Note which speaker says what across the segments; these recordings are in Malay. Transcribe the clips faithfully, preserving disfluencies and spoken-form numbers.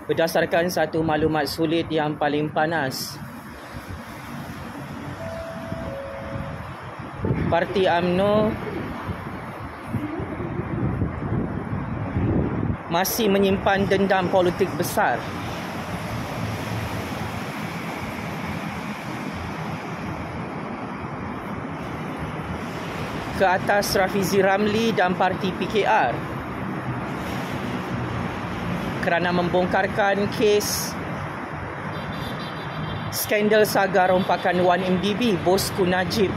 Speaker 1: Berdasarkan satu maklumat sulit yang paling panas, Parti U M N O masih menyimpan dendam politik besar ke atas Rafizi Ramli dan Parti P K R kerana membongkarkan kes skandal saga rompakan satu M D B bosku Najib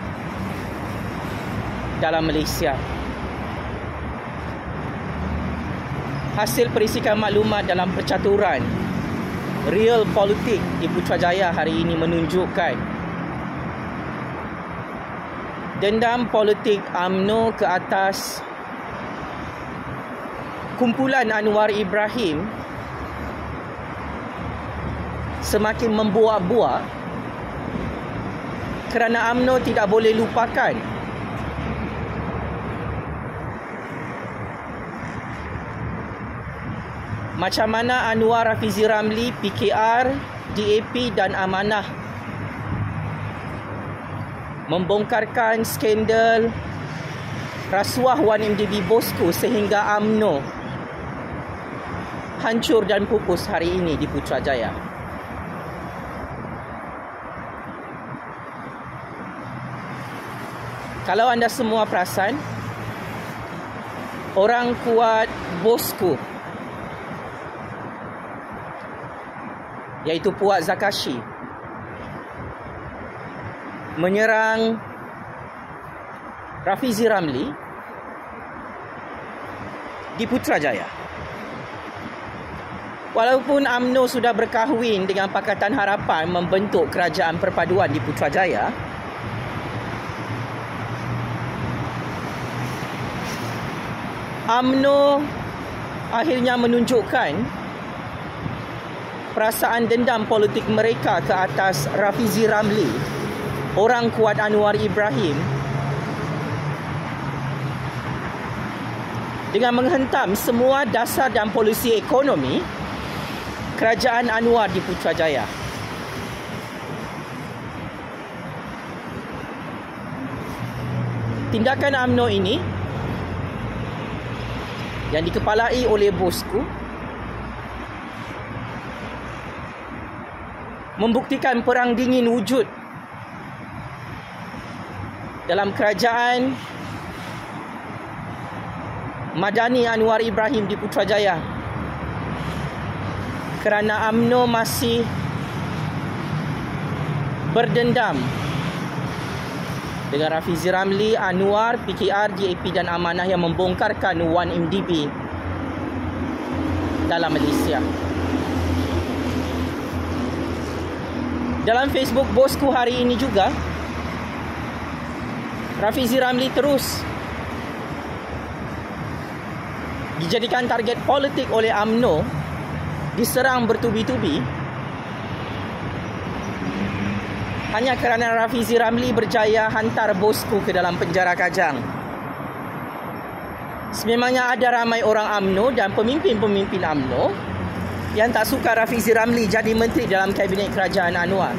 Speaker 1: dalam Malaysia. Hasil perisikan maklumat dalam percaturan real politik di Putrajaya hari ini menunjukkan dendam politik U M N O ke atas kumpulan Anwar Ibrahim semakin membuak-buak kerana U M N O tidak boleh lupakan macam mana Anwar Rafizi Ramli, P K R, D A P dan Amanah membongkarkan skandal rasuah satu M D B bosku sehingga U M N O hancur dan pupus hari ini di Putrajaya. Kalau anda semua perasan, orang kuat bosku iaitu Puak Zakashi menyerang Rafizi Ramli di Putrajaya. Walaupun U M N O sudah berkahwin dengan Pakatan Harapan membentuk kerajaan perpaduan di Putrajaya, U M N O akhirnya menunjukkan perasaan dendam politik mereka ke atas Rafizi Ramli, orang kuat Anwar Ibrahim, dengan menghentam semua dasar dan polisi ekonomi kerajaan Anwar di Putrajaya. Tindakan U M N O ini yang dikepalai oleh bosku membuktikan perang dingin wujud dalam kerajaan Madani Anwar Ibrahim di Putrajaya kerana U M N O masih berdendam dengan Rafizi Ramli, Anwar, P K R, D A P dan Amanah yang membongkarkan satu M D B dalam Malaysia. Dalam Facebook bosku hari ini juga, Rafizi Ramli terus dijadikan target politik oleh U M N O, diserang bertubi-tubi hanya kerana Rafizi Ramli berjaya hantar bosku ke dalam penjara Kajang. Sememangnya ada ramai orang U M N O dan pemimpin-pemimpin U M N O yang tak suka Rafizi Ramli jadi menteri dalam kabinet kerajaan Anwar.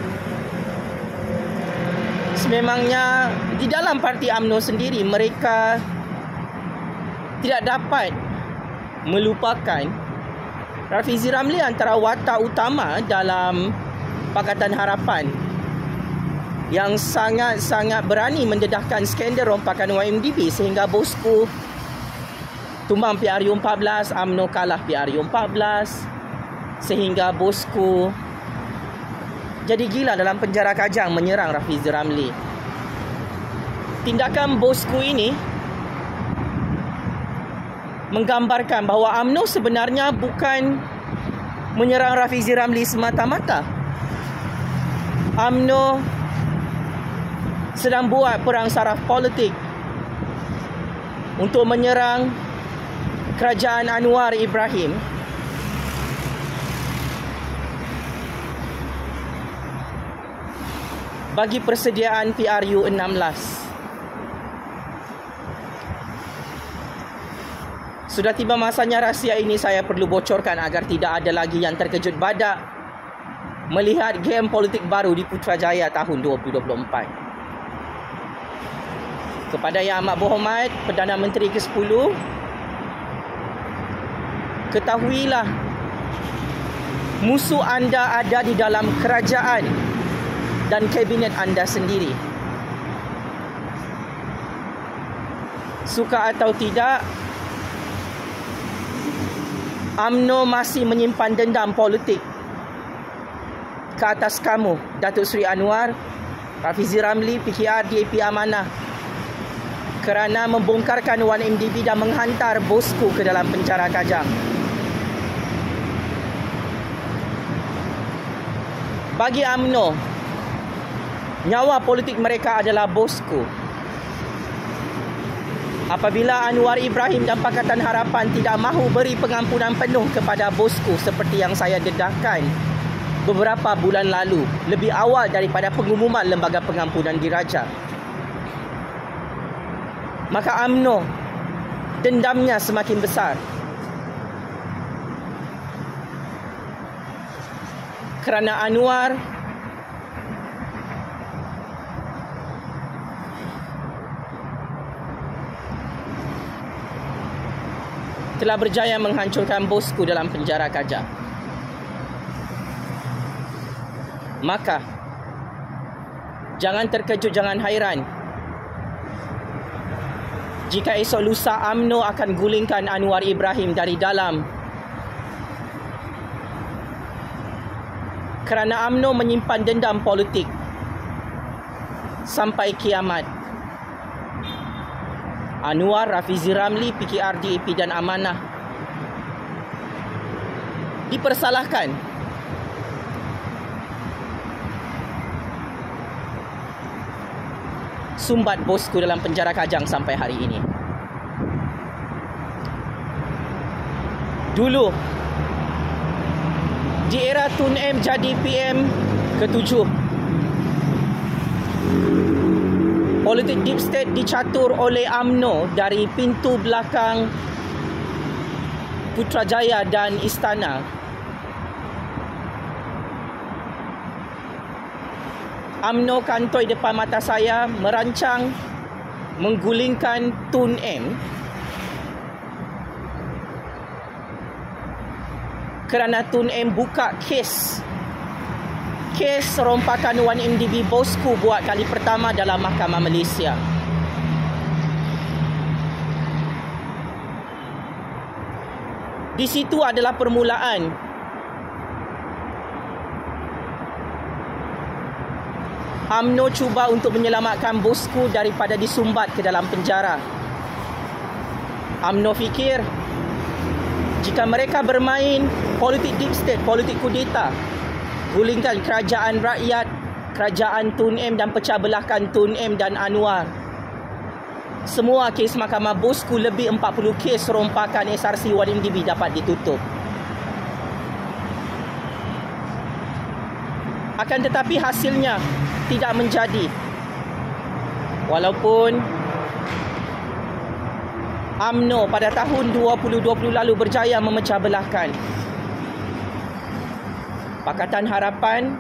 Speaker 1: Sememangnya di dalam parti U M N O sendiri mereka tidak dapat melupakan Rafizi Ramli antara watak utama dalam Pakatan Harapan yang sangat-sangat berani mendedahkan skandal rompakan satu M D B sehingga bosku tumbang P R U empat belas, U M N O kalah P R U empat belas, sehingga bosku jadi gila dalam penjara Kajang menyerang Rafizi Ramli. Tindakan bosku ini menggambarkan bahawa U M N O sebenarnya bukan menyerang Rafizi Ramli semata-mata. U M N O sedang buat perang saraf politik untuk menyerang kerajaan Anwar Ibrahim bagi persediaan P R U enam belas. Sudah tiba masanya rahsia ini saya perlu bocorkan agar tidak ada lagi yang terkejut badak melihat game politik baru di Putrajaya tahun dua ribu dua puluh empat. Kepada Yang Amat Berhormat Perdana Menteri kesepuluh, ketahuilah musuh anda ada di dalam kerajaan dan kabinet anda sendiri. Suka atau tidak, U M N O masih menyimpan dendam politik ke atas kamu, Datuk Seri Anwar, Rafizi Ramli, P K R, D A P Amanah, kerana membongkarkan satu M D B dan menghantar bosku ke dalam penjara Kajang. Bagi U M N O, nyawa politik mereka adalah bosku. Apabila Anwar Ibrahim dan Pakatan Harapan tidak mahu beri pengampunan penuh kepada bosku seperti yang saya dedahkan beberapa bulan lalu, lebih awal daripada pengumuman Lembaga Pengampunan Diraja, maka U M N O dendamnya semakin besar. Kerana Anwar telah berjaya menghancurkan bosku dalam penjara Kajang. Maka jangan terkejut, jangan hairan jika esok lusa U M N O akan gulingkan Anwar Ibrahim dari dalam, kerana U M N O menyimpan dendam politik sampai kiamat. Anwar, Rafizi Ramli, P K R, D A P dan Amanah dipersalahkan sumbat bosku dalam penjara Kajang sampai hari ini. Dulu di era Tun M jadi P M ketujuh, politik deep state dicatur oleh U M N O dari pintu belakang Putrajaya dan Istana. U M N O kantoi depan mata saya merancang menggulingkan Tun M kerana Tun M buka kes kes rompakan satu M D B bosku buat kali pertama dalam Mahkamah Malaysia. Di situ adalah permulaan U M N O cuba untuk menyelamatkan bosku daripada disumbat ke dalam penjara. U M N O fikir jika mereka bermain politik deep state, politik kudeta, gulingkan kerajaan rakyat, kerajaan Tun M dan pecah belahkan Tun M dan Anwar, semua kes mahkamah bosku, lebih empat puluh kes rompakan S R C satu M D B dapat ditutup. Akan tetapi hasilnya tidak menjadi. Walaupun U M N O pada tahun dua ribu dua puluh lalu berjaya memecah belahkan Pakatan Harapan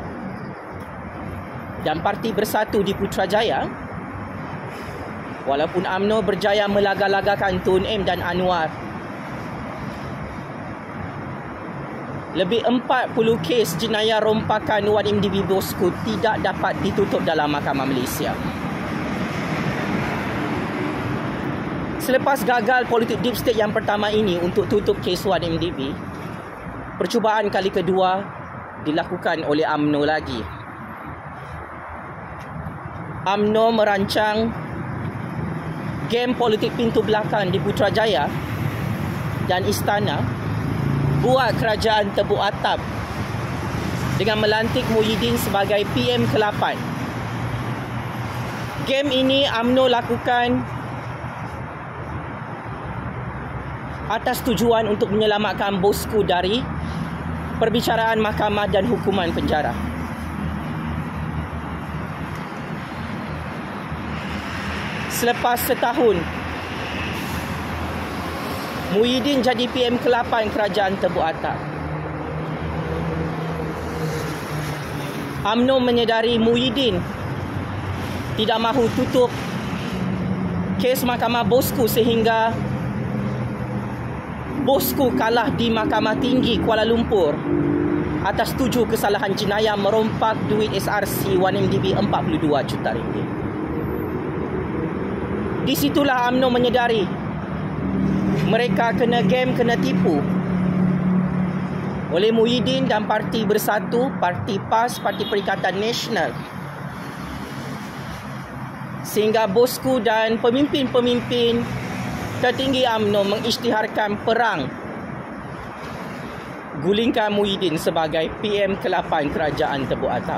Speaker 1: dan Parti Bersatu di Putrajaya, walaupun U M N O berjaya melaga-lagakan Tun M dan Anwar, lebih empat puluh kes jenayah rompakan satu M D B bosku tidak dapat ditutup dalam Mahkamah Malaysia. Selepas gagal politik deep state yang pertama ini untuk tutup kes satu M D B, percubaan kali kedua dilakukan oleh U M N O lagi. U M N O merancang game politik pintu belakang di Putrajaya dan Istana buat kerajaan tebuk atap dengan melantik Muhyiddin sebagai P M ke lapan. Game ini U M N O lakukan atas tujuan untuk menyelamatkan bosku dari perbicaraan mahkamah dan hukuman penjara. Selepas setahun Muhyiddin jadi P M ke lapan Kerajaan Tebu Atap. UMNO menyedari Muhyiddin tidak mahu tutup kes Mahkamah Bosku sehingga Bosku kalah di Mahkamah Tinggi Kuala Lumpur atas tujuh kesalahan jenayah merompak duit S R C satu M D B empat puluh dua juta ringgit. Di situlah UMNO menyedari mereka kena game, kena tipu oleh Muhyiddin dan Parti Bersatu, Parti PAS, Parti Perikatan Nasional, sehingga Bosku dan pemimpin-pemimpin tertinggi UMNO mengisytiharkan perang gulingkan Muhyiddin sebagai P M ke lapan Kerajaan Tebu Atap.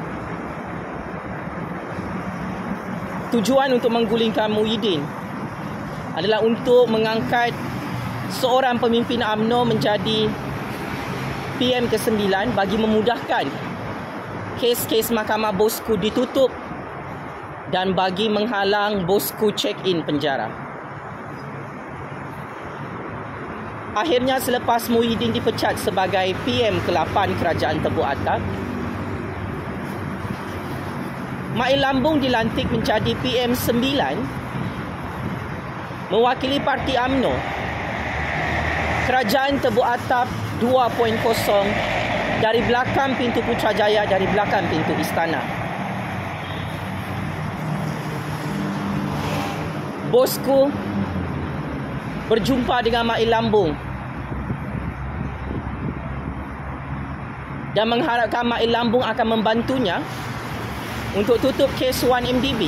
Speaker 1: Tujuan untuk menggulingkan Muhyiddin adalah untuk mengangkat seorang pemimpin UMNO menjadi P M ke sembilan bagi memudahkan kes-kes Mahkamah Bosku ditutup dan bagi menghalang Bosku check-in penjara. Akhirnya selepas Muhyiddin dipecat sebagai P M ke lapan Kerajaan Tebu Atap, Mail Lambung dilantik menjadi P M sembilan mewakili Parti UMNO. Kerajaan Tebu Atap dua titik kosong dari belakang pintu Putrajaya, dari belakang pintu istana. Bosku berjumpa dengan Mail Lambung dan mengharapkan Mail Lambung akan membantunya untuk tutup kes satu M D B,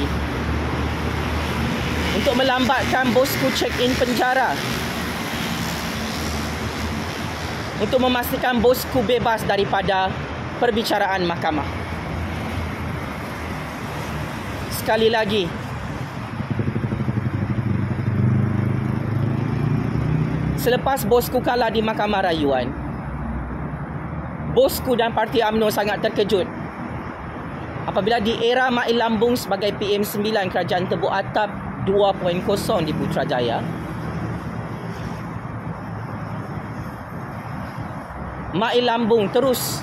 Speaker 1: untuk melambatkan Bosku check-in penjara, untuk memastikan Bosku bebas daripada perbicaraan mahkamah. Sekali lagi, selepas Bosku kalah di Mahkamah Rayuan, Bosku dan Parti UMNO sangat terkejut apabila di era Mail Lambung sebagai P M sembilan Kerajaan Tebu Atap dua titik kosong di Putrajaya, Mail Lambung terus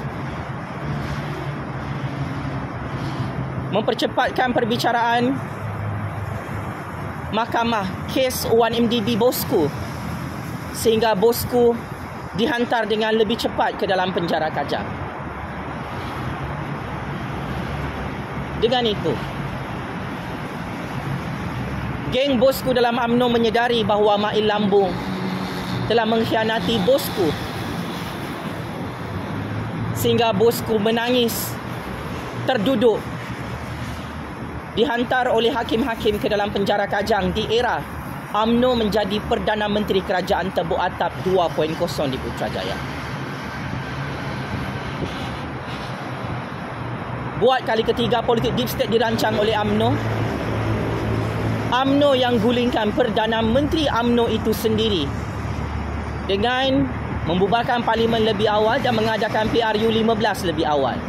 Speaker 1: mempercepatkan perbicaraan mahkamah kes satu M D B Bosku sehingga Bosku dihantar dengan lebih cepat ke dalam penjara Kajang. Dengan itu, geng Bosku dalam UMNO menyedari bahawa Mail Lambung telah mengkhianati Bosku, sehingga Bosku menangis, terduduk, dihantar oleh hakim-hakim ke dalam penjara Kajang di era UMNO menjadi Perdana Menteri Kerajaan Tebu Atap dua titik kosong di Putrajaya. Buat kali ketiga politik deep state dirancang oleh UMNO. UMNO yang gulingkan Perdana Menteri UMNO itu sendiri dengan membubarkan parlimen lebih awal dan mengadakan P R U lima belas lebih awal.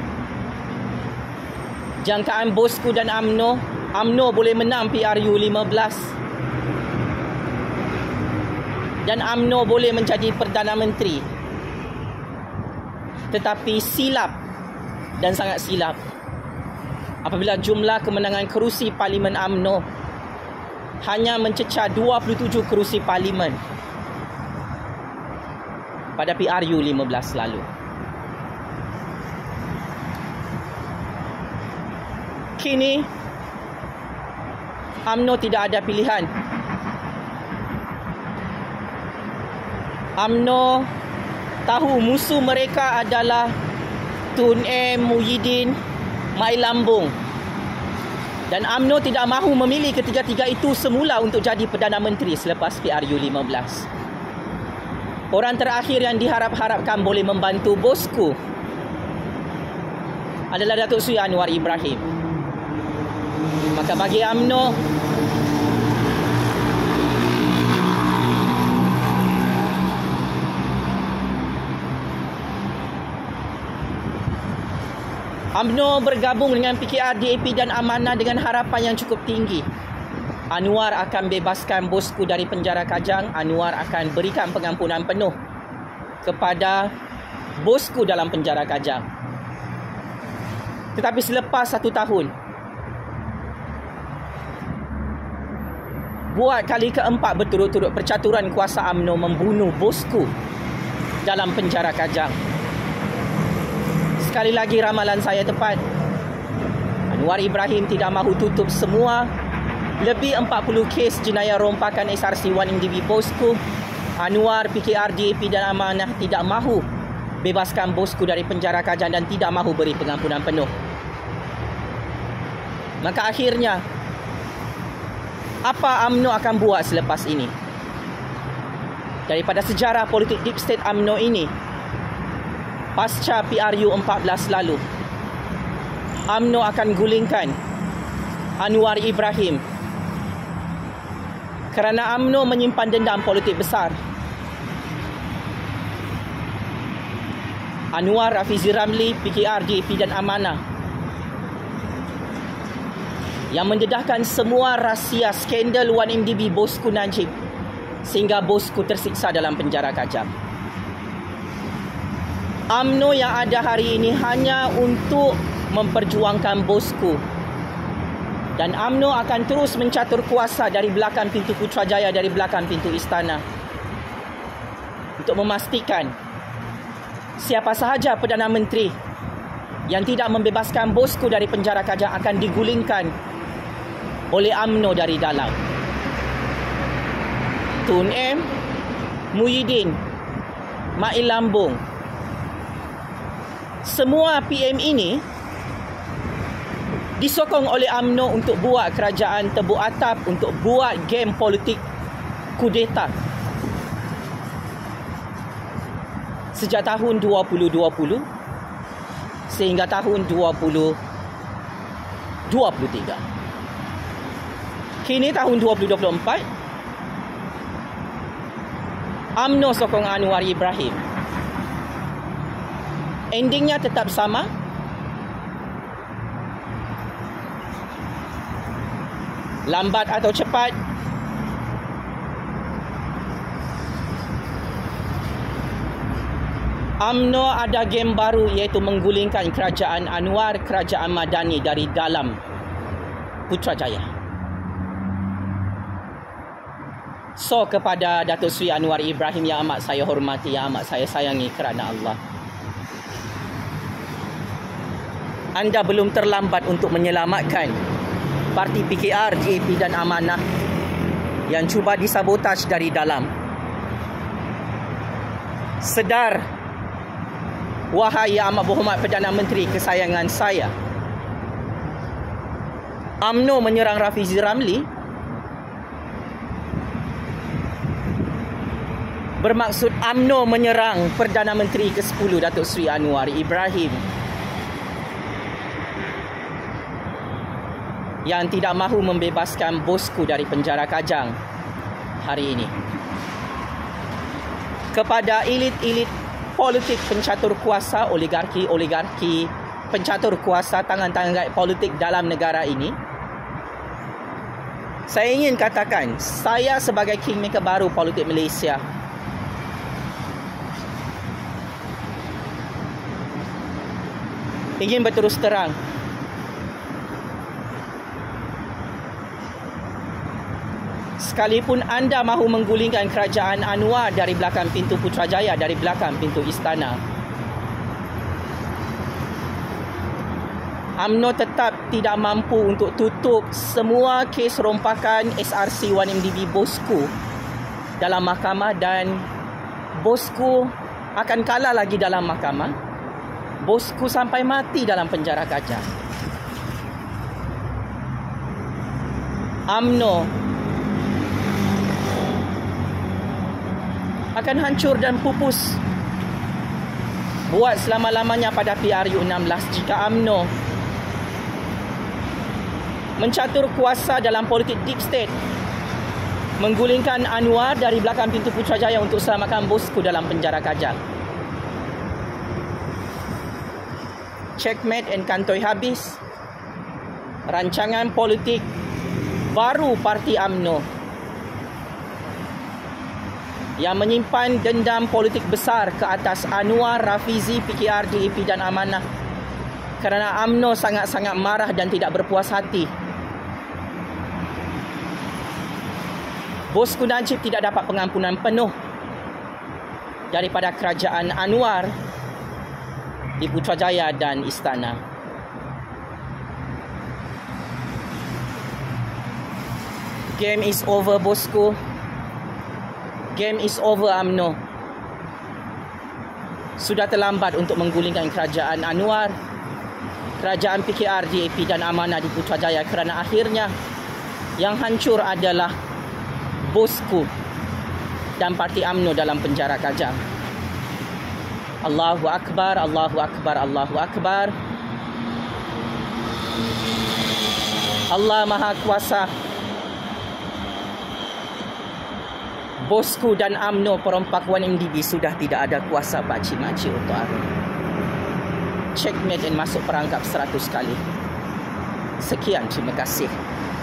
Speaker 1: Jangkaan Bosku dan UMNO, UMNO boleh menang P R U lima belas dan UMNO boleh menjadi Perdana Menteri. Tetapi silap dan sangat silap apabila jumlah kemenangan kerusi Parlimen UMNO hanya mencecah dua puluh tujuh kerusi Parlimen pada P R U lima belas lalu. Kini UMNO tidak ada pilihan. UMNO tahu musuh mereka adalah Tun M, Muhyiddin, Mail Lambung. Dan UMNO tidak mahu memilih ketiga-tiga itu semula untuk jadi Perdana Menteri selepas P R U lima belas. Orang terakhir yang diharap-harapkan boleh membantu Bosku adalah Datuk Seri Anwar Ibrahim. Maka bagi UMNO, UMNO bergabung dengan P K R D A P dan Amanah dengan harapan yang cukup tinggi Anwar akan bebaskan bosku dari penjara Kajang. Anwar akan berikan pengampunan penuh kepada bosku dalam penjara Kajang. Tetapi selepas satu tahun, buat kali keempat berturut-turut percaturan kuasa UMNO membunuh bosku dalam penjara Kajang. Sekali lagi ramalan saya tepat. Anwar Ibrahim tidak mahu tutup semua lebih empat puluh kes jenayah rompakan S R C satu M D B bosku. Anwar, P K R, D A P dan Amanah tidak mahu bebaskan bosku dari penjara Kajang dan tidak mahu beri pengampunan penuh. Maka akhirnya, apa UMNO akan buat selepas ini? Daripada sejarah politik deep state UMNO ini, pasca P R U empat belas lalu, UMNO akan gulingkan Anwar Ibrahim kerana UMNO menyimpan dendam politik besar. Anwar, Rafizi Ramli, P K R, D A P dan Amanah yang mendedahkan semua rahsia skandal satu M D B bosku Najib sehingga bosku tersiksa dalam penjara Kajang. UMNO yang ada hari ini hanya untuk memperjuangkan bosku, dan UMNO akan terus mencatur kuasa dari belakang pintu Putrajaya, dari belakang pintu istana, untuk memastikan siapa sahaja Perdana Menteri yang tidak membebaskan bosku dari penjara Kajang akan digulingkan oleh UMNO dari dalam. Tun M, Muhyiddin, Mail Lambung, semua P M ini disokong oleh UMNO untuk buat kerajaan tebuk atap, untuk buat game politik kudeta. Sejak tahun dua ribu dua puluh sehingga tahun dua ribu dua puluh tiga. Kini tahun dua ribu dua puluh empat, UMNO sokong Anwar Ibrahim. Endingnya tetap sama. Lambat atau cepat, UMNO ada game baru, iaitu menggulingkan kerajaan Anwar, kerajaan Madani dari dalam Putrajaya. So, kepada Datuk Seri Anwar Ibrahim yang amat saya hormati, yang amat saya sayangi kerana Allah, anda belum terlambat untuk menyelamatkan parti P K R, D A P dan Amanah yang cuba disabotaj dari dalam. Sedar, wahai yang amat berhormat Perdana Menteri kesayangan saya, UMNO menyerang Rafizi Ramli bermaksud UMNO menyerang Perdana Menteri ke sepuluh Datuk Seri Anwar Ibrahim yang tidak mahu membebaskan bosku dari penjara Kajang hari ini. Kepada elit-elit politik pencatur kuasa, oligarki-oligarki pencatur kuasa, tangan-tangan gaib politik dalam negara ini, saya ingin katakan, saya sebagai kingmaker baru politik Malaysia, ingin berterus terang, sekalipun anda mahu menggulingkan kerajaan Anwar dari belakang pintu Putrajaya, dari belakang pintu istana, UMNO tetap tidak mampu untuk tutup semua kes rompakan S R C satu M D B bosku dalam mahkamah, dan bosku akan kalah lagi dalam mahkamah. Bosku sampai mati dalam penjara Kajang. UMNO akan hancur dan pupus buat selama-lamanya pada P R U enam belas jika UMNO mencatur kuasa dalam politik deep state, menggulingkan Anwar dari belakang pintu Putrajaya untuk selamatkan bosku dalam penjara Kajang. Checkmate and kantoi habis. Rancangan politik baru Parti UMNO yang menyimpan dendam politik besar ke atas Anwar, Rafizi, P K R, D A P dan Amanah kerana UMNO sangat-sangat marah dan tidak berpuas hati. Bosku Najib tidak dapat pengampunan penuh daripada kerajaan Anwar di Putrajaya dan Istana. Game is over, bosku. Game is over, UMNO. Sudah terlambat untuk menggulingkan kerajaan Anwar, kerajaan P K R, D A P dan Amanah di Putrajaya kerana akhirnya yang hancur adalah bosku dan Parti UMNO dalam penjara kajang. Allahu Akbar, Allahu Akbar, Allahu Akbar. Allah Maha Kuasa. Bosku dan UMNO perempuan M D B sudah tidak ada kuasa pakcik-makcik untuk aku. Checkmate dan masuk perangkap seratus kali. Sekian, terima kasih.